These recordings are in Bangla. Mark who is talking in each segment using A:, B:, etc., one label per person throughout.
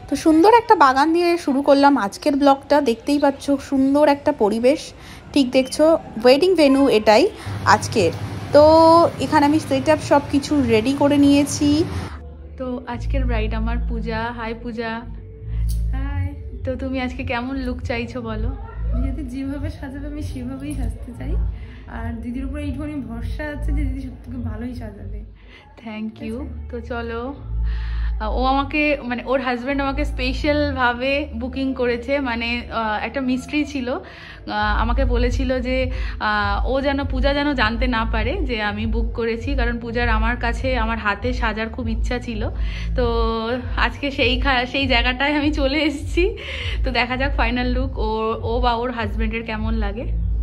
A: তো সুন্দর একটা বাগান দিয়ে শুরু করলাম আজকের ব্লগটা। দেখতেই পাচ্ছ সুন্দর একটা পরিবেশ, ঠিক দেখছো ওয়েডিং ভেন্যু এটাই আজকের। তো এখানে আমি সেট আপ সব কিছু রেডি করে নিয়েছি। তো আজকের ব্রাইড আমার পূজা। হাই পূজা।
B: হাই।
A: তো তুমি আজকে কেমন লুক চাইছো বলো?
B: দিদি যেভাবে সাজাবে আমি সেভাবেই সাজতে চাই, আর দিদির উপর এইটুখানি ভরসা আছে যে দিদি সত্যি ভালোই সাজাবে।
A: Thank you. তো চলো, ও আমাকে মানে ওর হাজব্যান্ড আমাকে স্পেশালভাবে বুকিং করেছে, মানে একটা মিস্ট্রি ছিল। আমাকে বলেছিল যে ও যেন পূজা যেন জানতে না পারে যে আমি বুক করেছি, কারণ পূজার আমার কাছে আমার হাতে সাজার খুব ইচ্ছা ছিল। তো আজকে সেই জায়গাটায় আমি চলে এসেছি। তো দেখা যাক ফাইনাল লুক ও বা ওর হাজব্যান্ডের কেমন লাগে।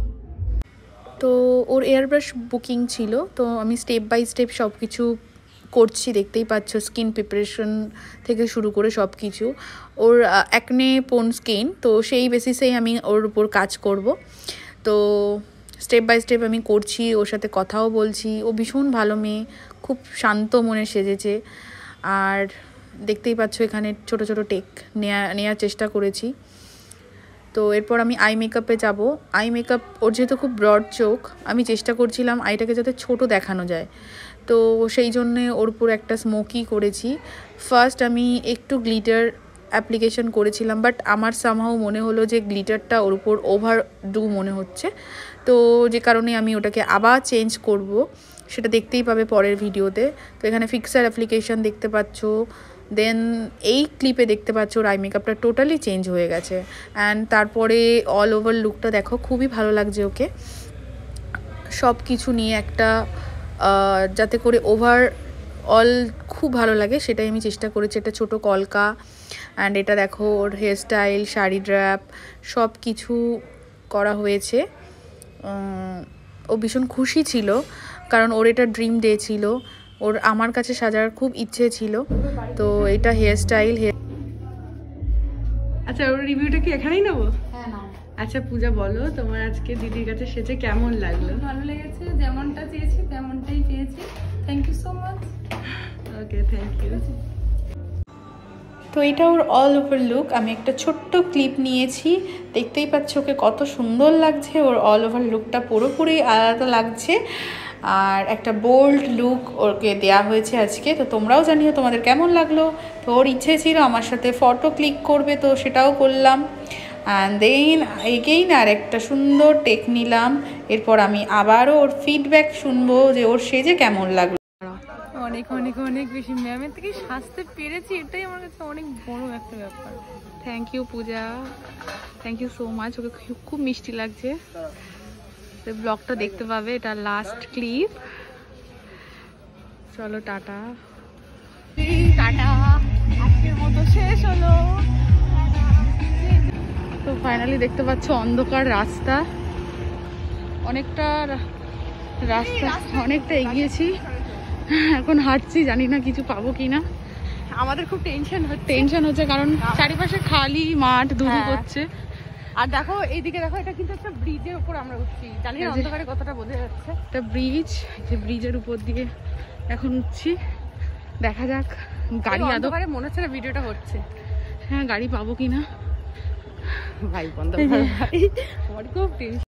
A: তো ওর এয়ারব্রাশ বুকিং ছিল, তো আমি স্টেপ বাই স্টেপ সব কিছু করছি। দেখতেই পাচ্ছ স্কিন প্রিপারেশন থেকে শুরু করে সব কিছু। ওর অ্যাকনে পোন স্কিন, তো সেই বেসিসেই আমি ওর উপর কাজ করব। তো স্টেপ বাই স্টেপ আমি করছি, ওর সাথে কথাও বলছি। ও ভীষণ ভালো মেয়ে, খুব শান্ত মনে সেজেছে। আর দেখতেই পাচ্ছ এখানে ছোট ছোট টেক নেওয়ার চেষ্টা করেছি। তো এরপর আমি আই মেকআপে যাব। আই মেকআপ ওর যেহেতু খুব ব্রড চোখ, আমি চেষ্টা করছিলাম আইটাকে যাতে ছোট দেখানো যায়। তো সেই জন্যে ওর উপর একটা স্মোকি করেছি। ফার্স্ট আমি একটু গ্লিটার অ্যাপ্লিকেশন করেছিলাম, বাট আমার সামহাও মনে হলো যে গ্লিটারটা ওর উপর ওভার ডু মনে হচ্ছে। তো যে কারণে আমি ওটাকে আবার চেঞ্জ করব, সেটা দেখতেই পাবে পরের ভিডিওতে। তো এখানে ফিক্সার অ্যাপ্লিকেশন দেখতে পাচ্ছ। দেন এই ক্লিপে দেখতে পাচ্ছ ওর আই মেকআপটা টোটালি চেঞ্জ হয়ে গেছে। অ্যান্ড তারপরে অল ওভার লুকটা দেখো, খুবই ভালো লাগছে ওকে। সব কিছু নিয়ে একটা যাতে করে ওভার অল খুব ভালো লাগে সেটাই আমি চেষ্টা করেছি। একটা ছোটো কলকা, অ্যান্ড এটা দেখো ওর হেয়ারস্টাইল, শাড়ি ড্র্যাপ সব কিছু করা হয়েছে। ও ভীষণ খুশি ছিল, কারণ ওর এটা ড্রিম ডে ছিল। ওর আমার কাছে সাজার খুব ইচ্ছে ছিল। তো এটা হেয়ারস্টাইল।
B: আচ্ছা, ওর রিভিউটা কি এখানেই নেবো?
A: হ্যাঁ নাও।
B: আচ্ছা পূজা, বলো তোমার আজকে দিদির কাছে সেজে কেমন লাগলো? ভালো লেগেছে, যেমনটা চেয়েছি তেমনটাই পেয়েছি। Thank you so much. Okay, thank you.
A: তো এটা ওর অল ওভার লুক। আমি একটা ছোট্ট ক্লিপ নিয়েছি, দেখতেই পাচ্ছ ওকে কত সুন্দর লাগছে। ওর অল ওভার লুকটা পুরোপুরি আলাদা লাগছে, আর একটা বোল্ড লুক ওকে দেয়া হয়েছে আজকে। তো তোমরাও জানিও তোমাদের কেমন লাগলো। তো ওর ইচ্ছে ছিল আমার সাথে ফটো ক্লিক করবে, তো সেটাও করলাম। অ্যান্ড দেন এগেইন আর একটা সুন্দর টেক নিলাম। এরপর আমি আবারও ওর ফিডব্যাক শুনবো যে ওর সেজে কেমন লাগলো।
B: অনেক অনেক অনেক বেশি ম্যামের থেকে সাজতে পেরেছি, এটাই আমার কাছে অনেক বড় একটা ব্যাপার।
A: Thank you Puja, thank you so much. Okay খুব মিষ্টি লাগছে। ব্লগটা দেখতে পাবে, এটা লাস্ট ক্লিপ। চলো টাটা টাটা, আজকের মতো শেষ হলো। তো ফাইনালি দেখতে পাচ্ছ অন্ধকার রাস্তা, অনেকটা এগিয়েছি। এখন হাঁটছি, জানি না কিছু পাবো কিনা।
B: আমাদের খুব টেনশন হচ্ছে কারণ
A: চারিপাশে খালি মাঠ, ধুধু করছে।
B: আর দেখো এইদিকে দেখো, এটা কিন্তু একটা ব্রিজের উপর আমরা উঠছি। জানি না অন্ধকারে কতটা বোঝা যাচ্ছে।
A: একটা ব্রিজ, যে ব্রিজের উপর দিয়ে এখন উঠছি। দেখা যাক গাড়ি
B: অন্ধকারে মনে হচ্ছে না ভিডিওটা হচ্ছে।
A: হ্যাঁ, গাড়ি পাবো কিনা।
B: ভাই বন্ধ, আমার খুব টেনশন।